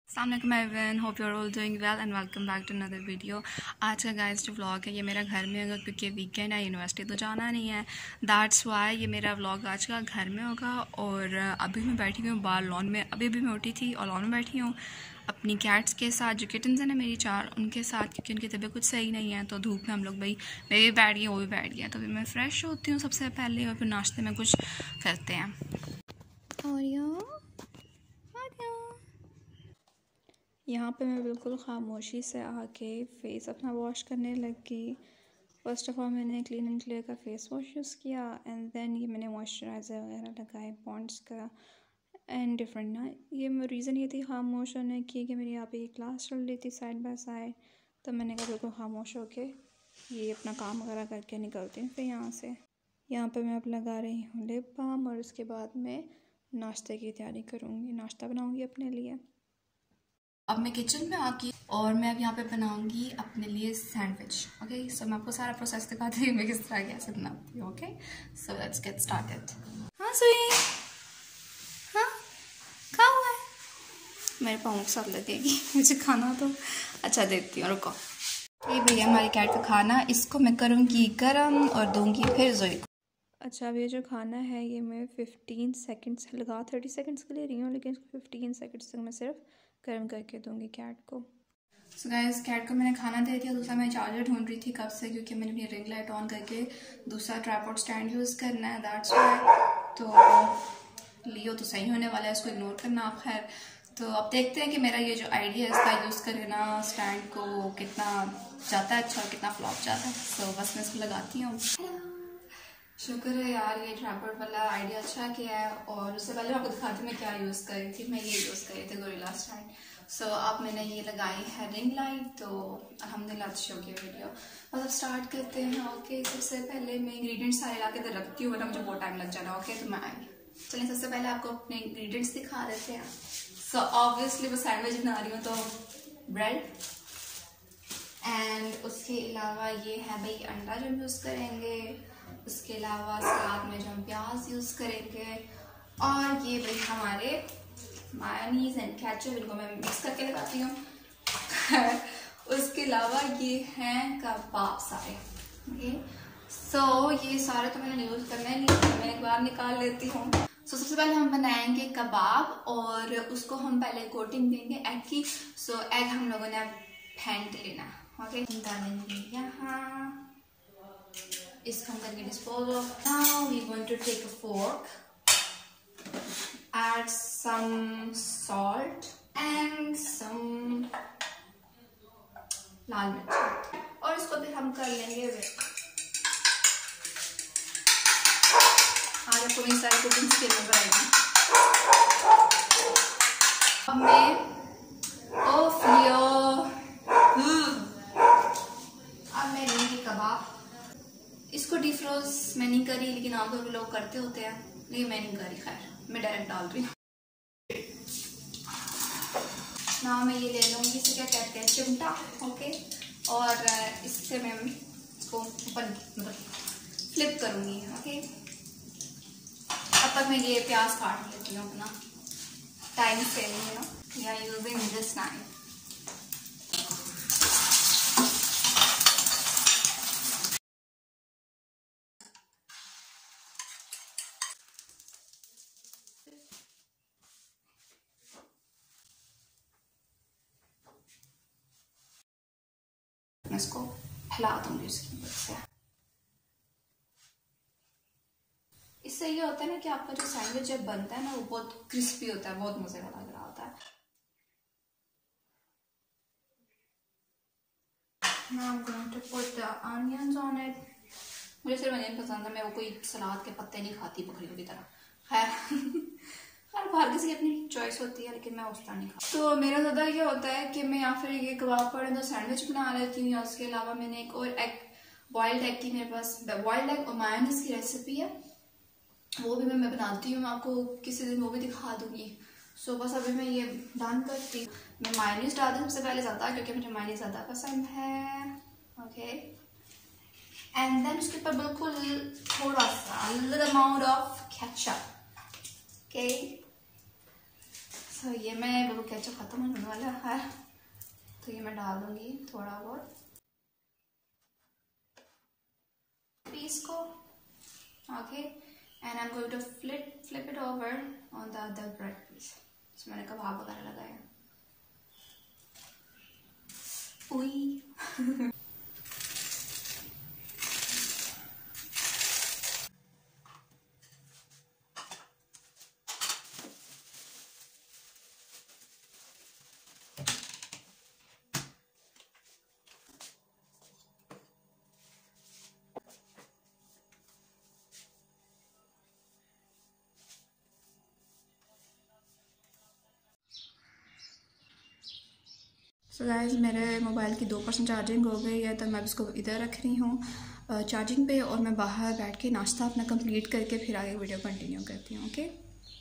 अस्सलाम everyone, hope you are all doing well and welcome back to another video. आज का guys जो vlog है ये मेरा घर में होगा क्योंकि वीकेंड है, यूनिवर्सिटी तो जाना नहीं है। दैट्स वाई ये मेरा व्लॉग आज का घर में होगा। और अभी मैं बैठी हुई हूँ बाहर लॉन में। अभी मैं उठी थी और लॉन में बैठी हूँ अपनी कैट्स के साथ, जो किटन्स हैं ना मेरी 4, उनके साथ, क्योंकि उनकी तबीयत कुछ सही नहीं है। तो धूप में हम लोग भाई मैं भी बैठ गई, वो भी बैठ गया। तो अभी मैं फ़्रेश होती हूँ सबसे पहले और फिर नाश्ते में कुछ करते हैं। और यहाँ पे मैं बिल्कुल खामोशी से आके फेस अपना वॉश करने लगी। फर्स्ट ऑफ ऑल मैंने क्लीन एंड क्लियर का फेस वॉश यूज़ किया एंड देन ये मैंने मॉइस्चराइज़र वगैरह लगाए पॉन्ड्स का एंड डिफरेंट ना। ये रीज़न ये थी खामोश होने की कि मेरी यहाँ पे क्लास चल रही थी साइड बाय साइड। तो मैंने कहा बिल्कुल खामोश होके ये अपना काम वगैरह करके निकलती हूँ फिर यहाँ से। यहाँ पे मैं अब लगा रही हूँ लिप बाम और उसके बाद मैं नाश्ते की तैयारी करूँगी, नाश्ता बनाऊँगी अपने लिए। अब मैं किचन में आके और मैं अब यहाँ पे बनाऊंगी अपने लिए सैंडविच। ओके, सो मैं आपको सारा प्रोसेस दिखाती हूँ मैं किस तरह कैसे बनाती हूँ। Okay, so let's get started. हाँ सुई, हाँ खा हुआ है, मेरे पाँव के साथ लगेगी मुझे खाना तो अच्छा देती हूँ। रुको, ये भैया हमारी कैट का खाना, इसको मैं करूँगी गरम और दूंगी फिर जोई को। अच्छा, अब ये जो खाना है ये मैं 15 सेकंड्स लगा 30 सेकंड्स के लिए रही हूँ, लेकिन इसको 15 सेकंड्स तक मैं सिर्फ गर्म करके दूंगी कैट को। सो गाइस, कैट को मैंने खाना दे दिया। दूसरा मैं चार्जर ढूंढ रही थी कब से, क्योंकि मैंने अपनी रिंग लाइट ऑन करके दूसरा ट्राइपॉड स्टैंड यूज़ करना है, दैट्स वाई। तो लियो तो सही होने वाला है, इसको इग्नोर करना आप। खैर, तो अब देखते हैं कि मेरा ये जो आइडिया है इसका यूज़ करके ना स्टैंड को कितना जाता है अच्छा और कितना फ्लॉप जाता है। सो बस मैं इसको लगाती हूँ। शुक्र है यार, ये ट्राइपॉड वाला आइडिया अच्छा किया है। और उससे पहले आपको दिखाती मैं क्या यूज़ कर रही थी। मैं ये यूज़ कर रही थी गोरिल्ला स्टैंड। सो अब मैंने ये लगाई है रिंग लाइट। तो अल्हम्दुलिल्लाह अच्छी होगी वीडियो। मतलब स्टार्ट करते हैं। ओके, सबसे पहले मैं इंग्रेडिएंट्स सारे ला के रखती हूँ, वरना मुझे बहुत टाइम लग जाना। ओके, तो मैं आई, चलिए सबसे पहले आपको अपने इंग्रेडिएंट्स दिखा देते हैं। सो ऑब्वियसली मैं सैंडविच बना रही हूँ तो ब्रेड एंड उसके अलावा ये है भाई अंडा जो हम यूज़ करेंगे। उसके अलावा सलाद में जो हम प्याज यूज़ करेंगे, और ये भाई हमारे मायोनीज एंड केचप, इनको मैं मिक्स करके लगाती हूँ। उसके अलावा ये हैं कबाब सारे। ओके, सो ये सारे तो मैंने यूज़ करना ही नहीं, मैं एक बार निकाल लेती हूँ। सो सबसे पहले हम बनाएंगे कबाब और उसको हम पहले कोटिंग देंगे एग की। सो एग हम लोगों ने फेंट लेना। ओके, डालेंगे यहाँ, इसको हम करेंगे dispose of. Now we going to take a fork, add some salt and some lal mirch, और इसको फिर हम कर लेंगे विस्क। आज आपको मेरी सारी कुकिंग स्किल नजर आएगी। अब मैं ऑफ लियो, अब मैं लूंगी कबाब। इसको डिफ्रोज मैं नहीं करी, लेकिन आमतौर पर लोग करते होते हैं, लेकिन मैं नहीं करी। खैर, मैं डायरेक्ट डाल रही हूँ। ना मैं ये ले लूँगी, इसे क्या कहते हैं, चिमटा। ओके, और इससे मैं इसको ऊपर मतलब फ्लिप करूँगी। ओके, अब तक मैं ये प्याज काट लेती हूँ अपना time saving, you know, we are using this knife. मैं इसको हिला दूंगी उसकी मदद से। इससे ये होता है ना कि आपका जो सैंडविच जब बनता है ना वो बहुत क्रिस्पी होता है, बहुत मजे का लग रहा होता है। Now I'm going to put the onions on it. मुझे सिर्फ अनियन पसंद है, मैं वो कोई सलाद के पत्ते नहीं खाती बकरियों की तरह। खैर, हर बाहर किसी की अपनी चॉइस होती है, लेकिन मैं उस तरह नहीं खाती। तो मेरा ज़्यादा ये होता है कि मैं या फिर ये कबाब पड़े तो सैंडविच बना लेती हूँ, या उसके अलावा मैंने एक और एग, बॉइल्ड एग की मेरे पास बॉइल्ड एग और मायोनीज की रेसिपी है, वो भी मैं बनाती हूँ, मैं आपको किसी दिन वो भी दिखा दूंगी। सो बस अभी मैं ये डन करती हूँ। मैं मायोनीज डालती हूँ सबसे पहले ज़्यादा, क्योंकि मुझे मायोनीज ज़्यादा पसंद है। ओके, एंड देन उसके ऊपर बिल्कुल थोड़ा सा little amount of ketchup. Okay, so ये मैं बिल्कुल केचप ख़त्म होने वाला है, तो ये मैं डाल दूँगी थोड़ा बहुत पीस को। Okay, and I am going to flip it over on the other bread piece. इसमें मैंने कबाब वगैरह लगाया। उई सो गाइस, मेरे मोबाइल की 2% चार्जिंग हो गई है, तो मैं इसको इधर रख रही हूँ चार्जिंग पे, और मैं बाहर बैठ के नाश्ता अपना कंप्लीट करके फिर आगे वीडियो कंटिन्यू करती हूँ। ओके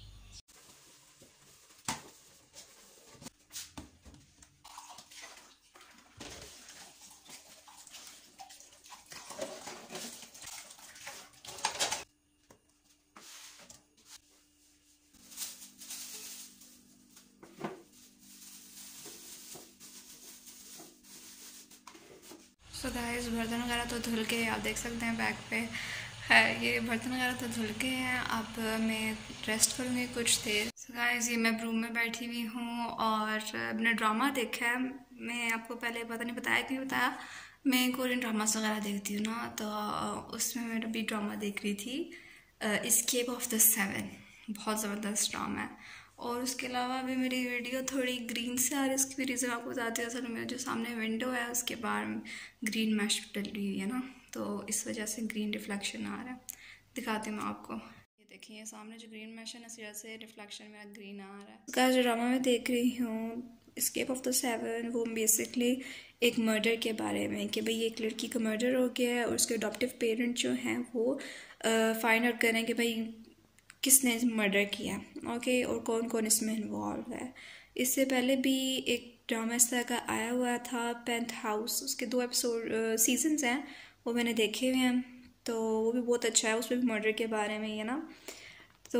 सो गाइस, बर्तन वगैरह तो धुल के आप देख सकते हैं बैक पे है, ये बर्तन वगैरह तो धुल के हैं। अब मैं रेस्ट करूँगी कुछ देर। सो गाइस, ये मैं रूम में बैठी हुई हूँ और मैंने ड्रामा देखा है। मैं आपको पहले पता नहीं बताया कि नहीं बताया, मैं कोरियन ड्रामास वगैरह देखती हूँ ना, तो उसमें मैं अभी ड्रामा देख रही थी एस्केप ऑफ द सेवन। बहुत ज़बरदस्त ड्रामा है। और उसके अलावा भी मेरी वीडियो थोड़ी ग्रीन से आ रही है, उसकी भी रीज़न आपको बताती हूँ। असल में जो सामने विंडो है उसके बाहर ग्रीन मैश डली हुई है ना, तो इस वजह से ग्रीन रिफ्लेक्शन आ रहा है। दिखाती हूँ मैं आपको, ये देखिए सामने जो ग्रीन मैश है ना, इस वजह से रिफ्लेक्शन मेरा ग्रीन आ रहा है। उसका जो ड्रामा मैं देख रही हूँ एस्केप ऑफ द सेवन, वो बेसिकली एक मर्डर के बारे में कि भाई एक लड़की का मर्डर हो गया है और उसके अडॉप्टिव पेरेंट जो हैं वो फाइंड आउट करें कि भाई किसने मर्डर किया। ओके, और कौन कौन इसमें इन्वॉल्व है। इससे पहले भी एक ड्रामा इस तरह का आया हुआ था, पेंट हाउस, उसके 2 एपिसोड सीजन्स हैं, वो मैंने देखे हुए हैं, तो वो भी बहुत अच्छा है। उसमें भी मर्डर के बारे में ही है ना, तो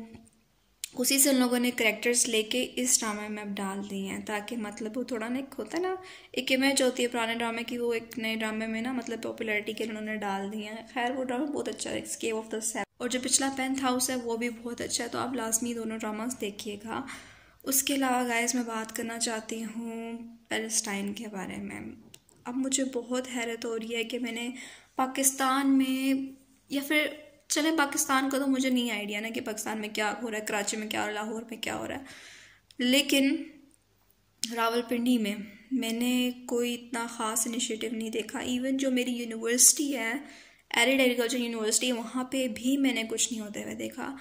उसी से उन लोगों ने करेक्टर्स लेके इस ड्रामे में अब डाल दिए हैं, ताकि मतलब वो थोड़ा ना, एक होता है ना, एक इमेज होती है पुराने ड्रामे की, वो एक नए ड्रामे में ना मतलब पॉपुलैरिटी के लिए उन्होंने डाल दिए हैं। खैर वो ड्रामा बहुत अच्छा है, एस्केप ऑफ द सेवन, और जो पिछला पेंट हाउस है वो भी बहुत अच्छा है, तो आप लाजमी दोनों ड्रामास देखिएगा। उसके अलावा गाइस, मैं बात करना चाहती हूँ पैलेस्टाइन के बारे में। अब मुझे बहुत हैरत हो रही है कि मैंने पाकिस्तान में, या फिर चले पाकिस्तान का तो मुझे नहीं आइडिया ना कि पाकिस्तान में क्या हो रहा है, कराची में क्या हो रहा है, लाहौर में क्या हो रहा है, लेकिन रावलपिंडी में मैंने कोई इतना ख़ास इनिशिएटिव नहीं देखा। इवन जो मेरी यूनिवर्सिटी है, एरिड एग्रीकल्चर यूनिवर्सिटी, वहाँ पे भी मैंने कुछ नहीं होते हुए देखा।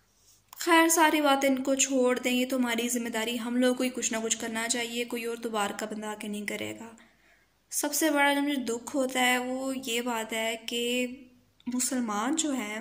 खैर सारी बातें इनको छोड़ दें, ये तो हमारी जिम्मेदारी, हम लोग को ही कुछ ना कुछ करना चाहिए, कोई और तो बाहर का बंदा आके नहीं करेगा। सबसे बड़ा जो मुझे दुख होता है वो ये बात है कि मुसलमान जो हैं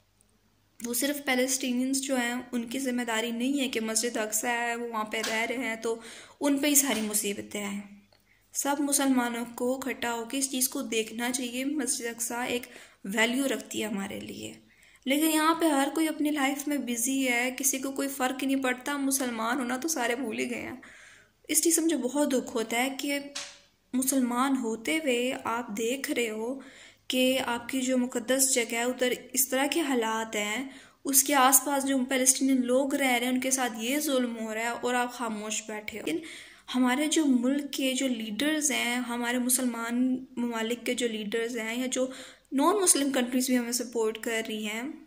वो सिर्फ पैलेस्टीनियंस जो हैं उनकी ज़िम्मेदारी नहीं है कि मस्जिद अक्सा है वो वहाँ पे रह रहे हैं तो उन पे ही सारी मुसीबतें हैं। सब मुसलमानों को इकट्ठा होकर इस चीज़ को देखना चाहिए। मस्जिद अक्सा एक वैल्यू रखती है हमारे लिए, लेकिन यहाँ पे हर कोई अपनी लाइफ में बिजी है, किसी को कोई फ़र्क ही नहीं पड़ता। मुसलमान होना तो सारे भूल ही गए हैं। इस चीज़ से मुझे बहुत दुख होता है कि मुसलमान होते हुए आप देख रहे हो कि आपकी जो मुक़द्दस जगह है उधर इस तरह के हालात हैं, उसके आसपास जो पैलेस्टीनियन लोग रह रहे हैं उनके साथ ये जुल्म हो रहा है और आप खामोश बैठे हो। लेकिन हमारे जो मुल्क के जो लीडर्स हैं, हमारे मुसलमान ममालिक के जो लीडर्स हैं, या जो नॉन मुस्लिम कंट्रीज़ भी हमें सपोर्ट कर रही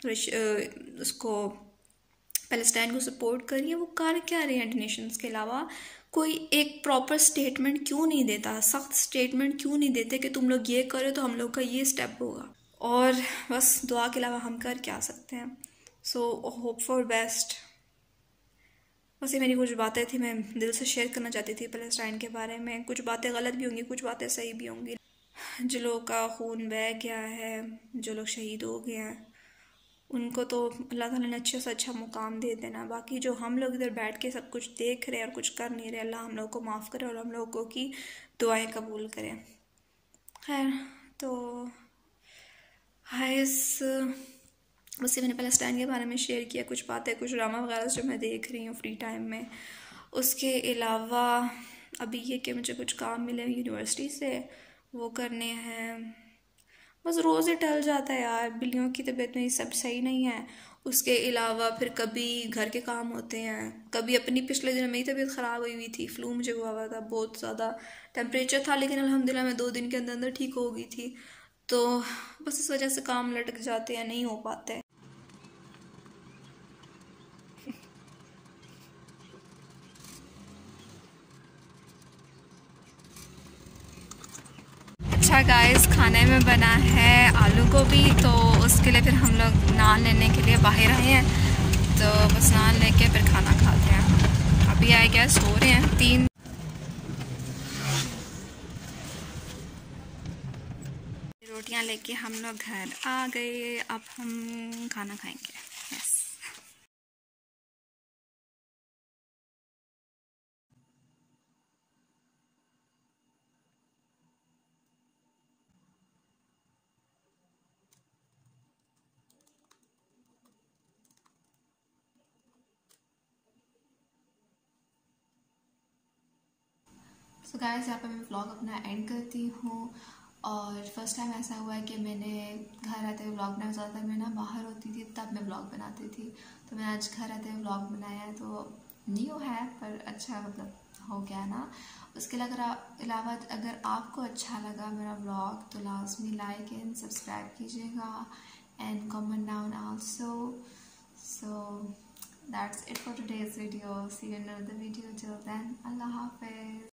हैं, उसको पैलेस्टाइन को सपोर्ट कर रही है, वो कर क्या रहे हैं नेशंस के अलावा? कोई एक प्रॉपर स्टेटमेंट क्यों नहीं देता, सख्त स्टेटमेंट क्यों नहीं देते कि तुम लोग ये करो तो हम लोग का ये स्टेप होगा। और बस दुआ के अलावा हम कर क्या सकते हैं। So hope for best. बस ये मेरी कुछ बातें थी, मैं दिल से शेयर करना चाहती थी पैलेस्टाइन के बारे में। कुछ बातें गलत भी होंगी, कुछ बातें सही भी होंगी। जो लोग का खून बह गया है, जो लोग शहीद हो गए हैं, उनको तो अल्लाह ताला ने अच्छे से अच्छा मुकाम दे देना। बाकी जो हम लोग इधर बैठ के सब कुछ देख रहे हैं और कुछ कर नहीं रहे, अल्लाह हम लोग को माफ़ करे और हम लोगों की दुआएं कबूल करें। खैर, तो गाइस उससे मैंने पैलेस्टाइन के बारे में शेयर किया, कुछ बातें, कुछ ड्रामा वगैरह जो मैं देख रही हूँ फ्री टाइम में। उसके अलावा अभी ये कि मुझे कुछ काम मिले यूनिवर्सिटी से, वो करने हैं। बस रोज़ ही टल जाता है यार, बिल्लियों की तबीयत में सब सही नहीं है। उसके अलावा फिर कभी घर के काम होते हैं, कभी अपनी पिछले दिन मेरी तबीयत ख़राब हुई थी, फ्लू मुझे हुआ था, बहुत ज़्यादा टेम्परेचर था, लेकिन अल्हम्दुलिल्लाह मैं 2 दिन के अंदर अंदर ठीक हो गई थी। तो बस इस वजह से काम लटक जाते हैं, नहीं हो पाते। अच्छा गाइस, खाने में बना है आलू गोभी, तो उसके लिए फिर हम लोग नान लेने के लिए बाहर आए हैं। तो बस नान लेके फिर खाना खाते हैं। अभी आए गेस्ट हो रहे हैं 3। रोटियां लेके हम लोग घर आ गए, अब हम खाना खाएंगे। यस। सो गाइस, यहाँ पे मैं व्लॉग अपना एंड करती हूँ। और फर्स्ट टाइम ऐसा हुआ है कि मैंने घर आते हुए व्लॉग बनाया। ज़्यादातर मैं ना बाहर होती थी तब मैं व्लॉग बनाती थी, तो मैंने आज घर आते हुए व्लॉग बनाया है। तो न्यू है पर अच्छा मतलब हो गया ना। उसके अलावा अगर आपको अच्छा लगा मेरा व्लॉग तो लाजमी लाइक एंड सब्सक्राइब कीजिएगा and comment down also. So that's it for today's video. See you in another video. Till then, Allah Hafiz.